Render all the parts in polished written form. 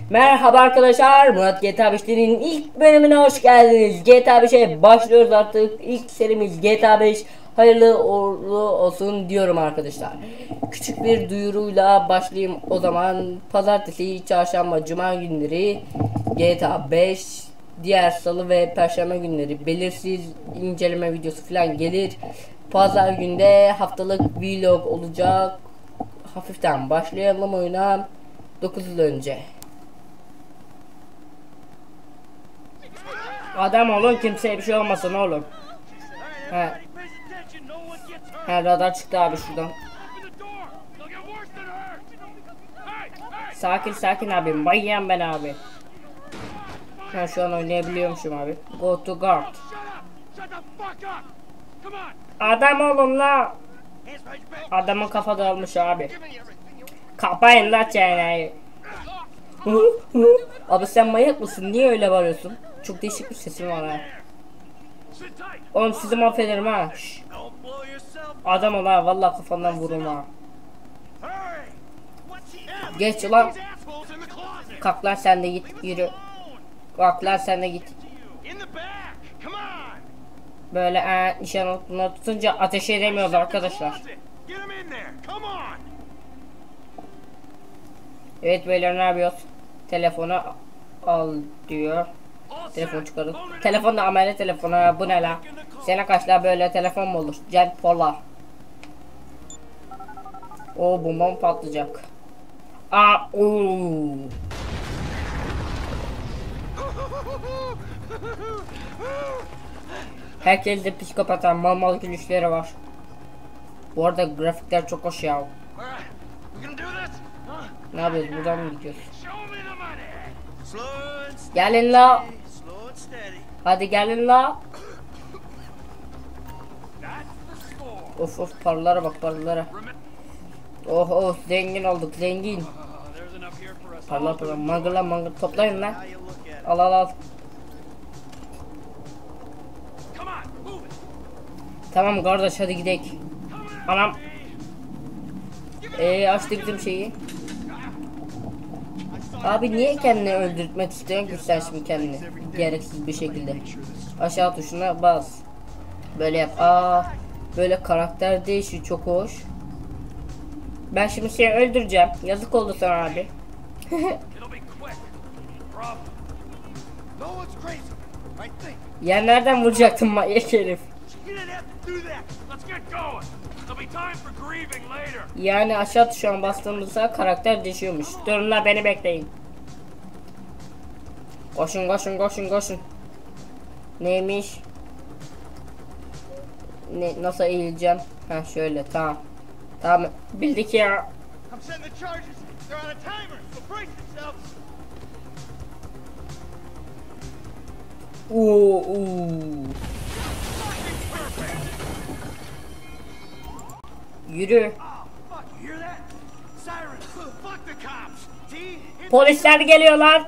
Merhaba arkadaşlar, Murat GTA 5'lerin ilk bölümüne hoş geldiniz. GTA 5'e başlıyoruz artık. İlk serimiz GTA 5. Hayırlı uğurlu olsun diyorum arkadaşlar. Küçük bir duyuruyla başlayayım o zaman. Pazartesi, çarşamba, cuma günleri GTA 5, diğer salı ve perşembe günleri belirsiz inceleme videosu falan gelir. Pazar günde haftalık vlog olacak. Hafiften başlayalım oyuna 9 yıl önce. Adam olun, kimseye bir şey olmasın oğlum. He radar çıktı abi şuradan. Sakin abim, bayıyan ben abi. Ha şu an oynayabiliyormuşum abi. Go to guard. Adam olun la. Adamın kafa dağılmış abi. Kapayın la çeneyi. Abi sen manyak mısın? Niye öyle bağırıyorsun? Çok değişik bir sesin var ha. Oğlum sizi mahvederim ha. Şş. Adam ol ha, vallahi kafandan vururum ha. Geç ulan. Kalk lan sen de git, yürü. Kalk lan sen de git. Böyle nişan altına tutunca ateş edemiyoruz arkadaşlar. Evet beyler, ne yapıyoruz? Telefonu al diyor. Telefon çıkarın. Telefon da amele telefonu. Bu ne la? Sana kaçla böyle telefon mu olur? Cep pola. O bombam patlayacak. Ooo. Herkes de psikopatan mal gülüşleri var. Bu arada grafikler çok hoş ya. Ne yapıyoruz? Buradan mı gidiyoruz? Gelin la. Hadi gelin la. Of paralara bak, paralara. Oh zengin olduk, zengin. Para mangır toplayın lan. Al. Tamam kardeş, hadi gidelim. Anam. Açtı bizim şeyi. Abi niye kendini öldürtmek istiyorsun ki sen şimdi kendini? Gereksiz bir şekilde. Aşağı tuşuna bas. Böyle yap. Böyle karakter değişiyor, çok hoş. Ben şimdi seni öldüreceğim. Yazık oldu sana abi. Ya nereden vuracaktım manyak herif? Yani aşağı tuşuna bastığımızda karakter değişiyormuş. Durun la, beni bekleyin. Koşun. Neymiş? Nasıl eğileceğim? Ha şöyle, tamam. Tamam bildik ya. Yürü. Polisler geliyorlar.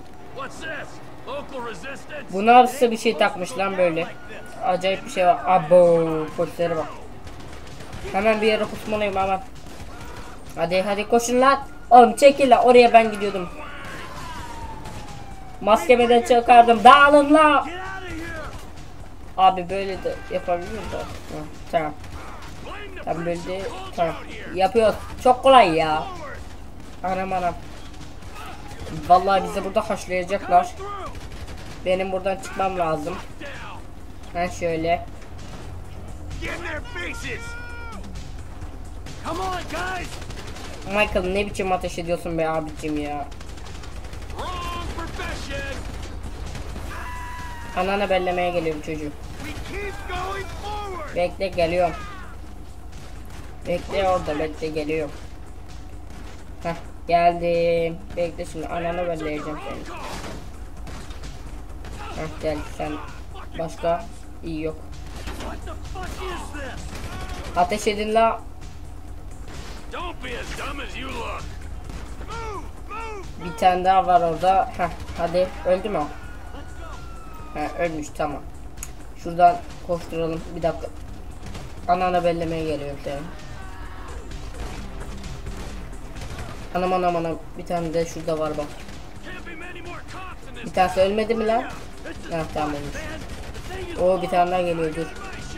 Bu nasıl bir şey takmış lan böyle? Acayip bir şey var. Abo, polislere bak. Hemen bir yere kusmalıyım hemen. Hadi koşun lan. Oğlum çekil lan, oraya ben gidiyordum. Maskemi de çıkardım. Dağılın lan. Abi böyle de yapabiliyor da. Tamam. Tam böyle de tamam. Yapıyoruz. Çok kolay ya. Anam. Vallahi bizi burada haşlayacaklar. Benim buradan çıkmam lazım. Ben şöyle. Michael, ne biçim ateş ediyorsun be abicim ya. Ananı bellemeye geliyorum çocuğum. Bekle, geliyorum. Bekle orada, bekle, geliyorum. Heh, geldim. Bekle, şimdi ananı belleyeceğim seni. Heh, gel sen. Başka iyi yok. Ateş edin la. Bir tane daha var orada. Heh, hadi öldü mü? Ölmüş, tamam. Şuradan koşturalım bir dakika. Ananı bellemeye geliyorum seni. Anam bir tane de şurada var bak. Bir tanesi ölmedi mi lan? Ha tamam olmuş. O bir tane daha geliyor dur.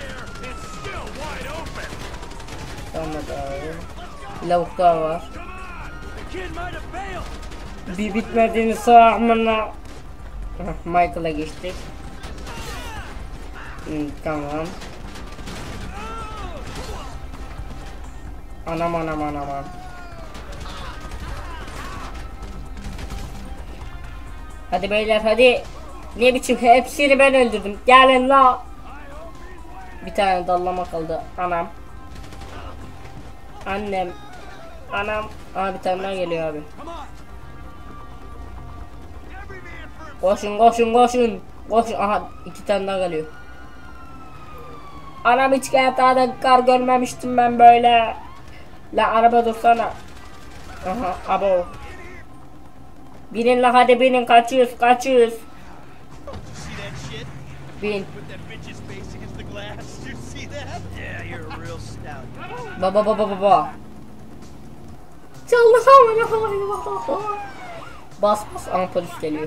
Tamam da lavuk daha var. Bir bitmediğini sağımına. Michael'a geçtik. Tamam. Anam. Hadi beyler hadi. Ne biçim hepsini ben öldürdüm. Gelin la. Bir tane dallama kaldı. Anam. Annem. Anam. Aa bir tane daha geliyor abi. Koşun. Koşun. Aha iki tane daha geliyor. Anam hiç GTA'da kar görmemiştim ben böyle. La araba dursana. Aha abo. Binin la hadi binin kaçıyoruz. Bin. Baba. Bas ama polis geliyor.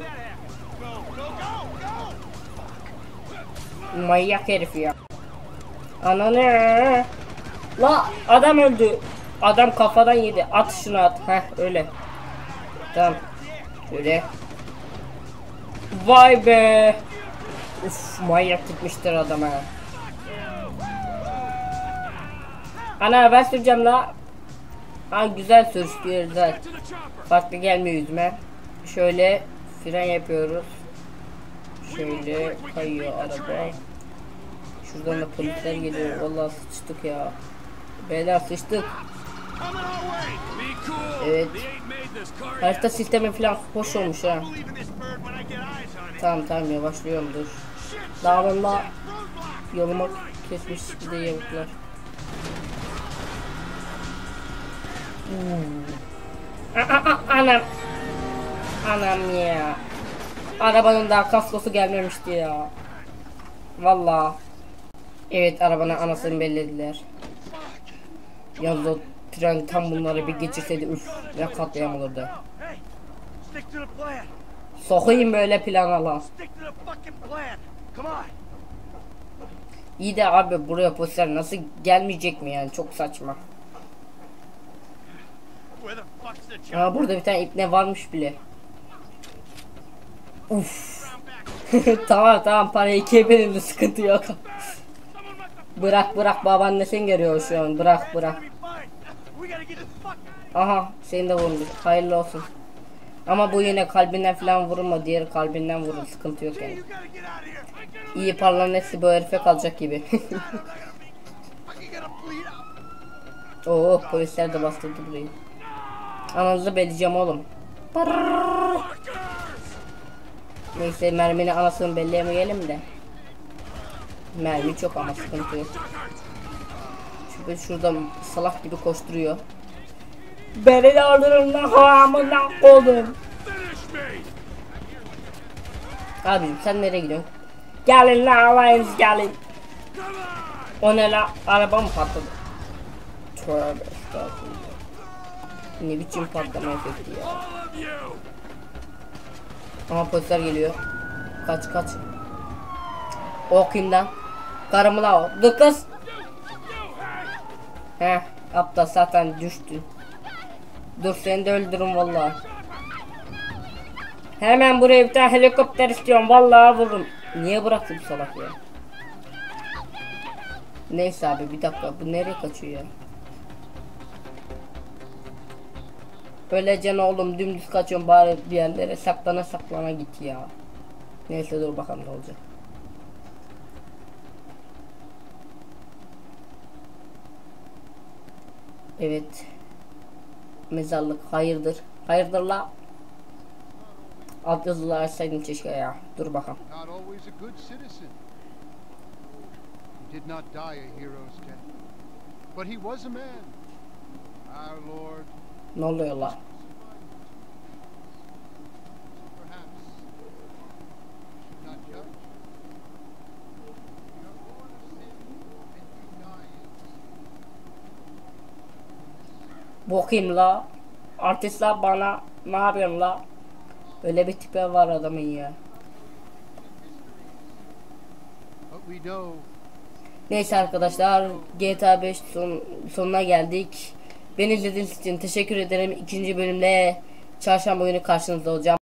Manyak herif ya. Ananı. La adam öldü. Adam kafadan yedi. At şunu at. Heh öyle. Tamam. Şöyle. Vay be. Uf manyak gitmiştir adama. Ana ben süreceğim la. Ha güzel sürüş güzel. Farklı gelmiyor yüzüme. Şöyle fren yapıyoruz. Şöyle kayıyor araba. Şuradan da polisler geliyor. Vallahi sıçtık ya. Beyler sıçtık. Evet. Harita sistemi falan hoş olmuş ha. Tamam yavaşlıyorum dur. Dağımda yoluma kesmiş bir de yavuklar. Anam ya. Arabanın daha kaskosu gelmemişti ya. Vallahi. Evet arabanın anasını bellediler. Yalnız o tren tam bunları bir geçirseydi üf ne katliam olurdu. Sokayım böyle plana lan. İyi de abi buraya polisler nasıl gelmeyecek mi yani çok saçma. Aa burada bir tane ipne varmış bile. Uf. tamam parayı ikiye bölündü sıkıntı yok. Bırak babaannesen görüyor şu an bırak. Aha seni de vurmuş hayırlı olsun. Ama bu yine kalbinden falan vurma diğer kalbinden vurur sıkıntı yok yani. İyi parlanan hepsi bu herife kalacak gibi. Oo polisler de bastırdı burayı. Ananızı belleyeceğim oğlum. Neyse merminin anasını belleyemeyelim de. Mermi çok ama sıkıntı yok. Şurada salak gibi koşturuyor. Beni de öldürün lan amına koydum. Abim sen nereye gidiyorsun? Gelin lan alayınız gelin. O ne la? Araba mı patladı? Tövbe estağfurullah. Ne biçim patlama efekti ya. Ama polisler geliyor. Kaç. O kimden? Karımı la o. Dur kız. Heh aptal zaten düştün. Dur seni de öldürürüm vallahi. Hemen buraya bir tane helikopter istiyorum vallahi vururum. Niye bıraktı bu salak ya? Neyse abi bir dakika bu nereye kaçıyor ya? Öylece oğlum dümdüz kaçıyorum bari bir yerlere saklana git ya. Neyse dur bakalım ne olacak. Evet. Mezarlık hayırdır. Hayırdır la. Alt yazılı açsaydın keşke ya. Dur bakalım. Did not die a hero's death, but he was a man. Our Lord. Ne oluyor la? Bakayım la. Artistler bana ne yapıyorsun la? Öyle bir tipi var adamın ya. Neyse arkadaşlar, GTA 5 sonuna geldik. Beni izlediğiniz için teşekkür ederim. İkinci bölümle çarşamba günü karşınızda olacağım.